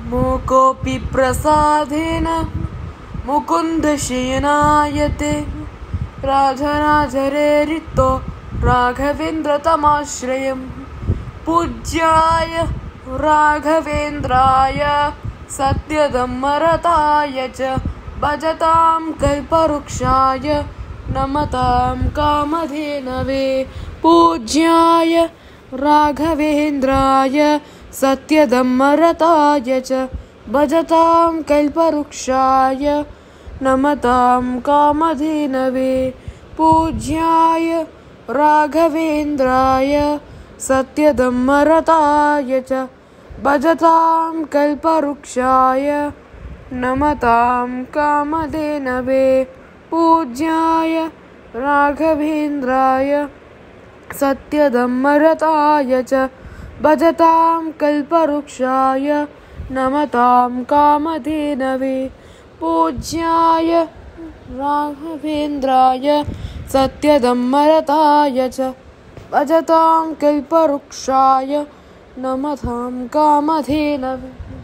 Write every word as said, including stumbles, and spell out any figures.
मूकोऽपि प्रसादेन मुकुन्दशयनायते राजराजरेरितो राघवेन्द्रतमाश्रयम् पूज्याय राघवेन्द्राय सत्यधम्मरताय च भजतां कल्पवृक्षाय नमतां कामधेनवे। पूज्याय राघवेन्द्राय सत्यधम्मरताय च भजतां कल्पवृक्षाय नमतां कामधेनवे। पूज्याय राघवेन्द्राय सत्यधम्मरताय च भजतां कल्पवृक्षाय नमतां कामधेनवे। पूज्याय राघवेन्द्राय सत्यधम्मरताय च भजतां कल्पवृक्षाय नमतां कामधेनवे। पूज्याय राघवेन्द्राय सत्यधम्मरताय च भजतां कल्पवृक्षाय नमतां कामधेनवे।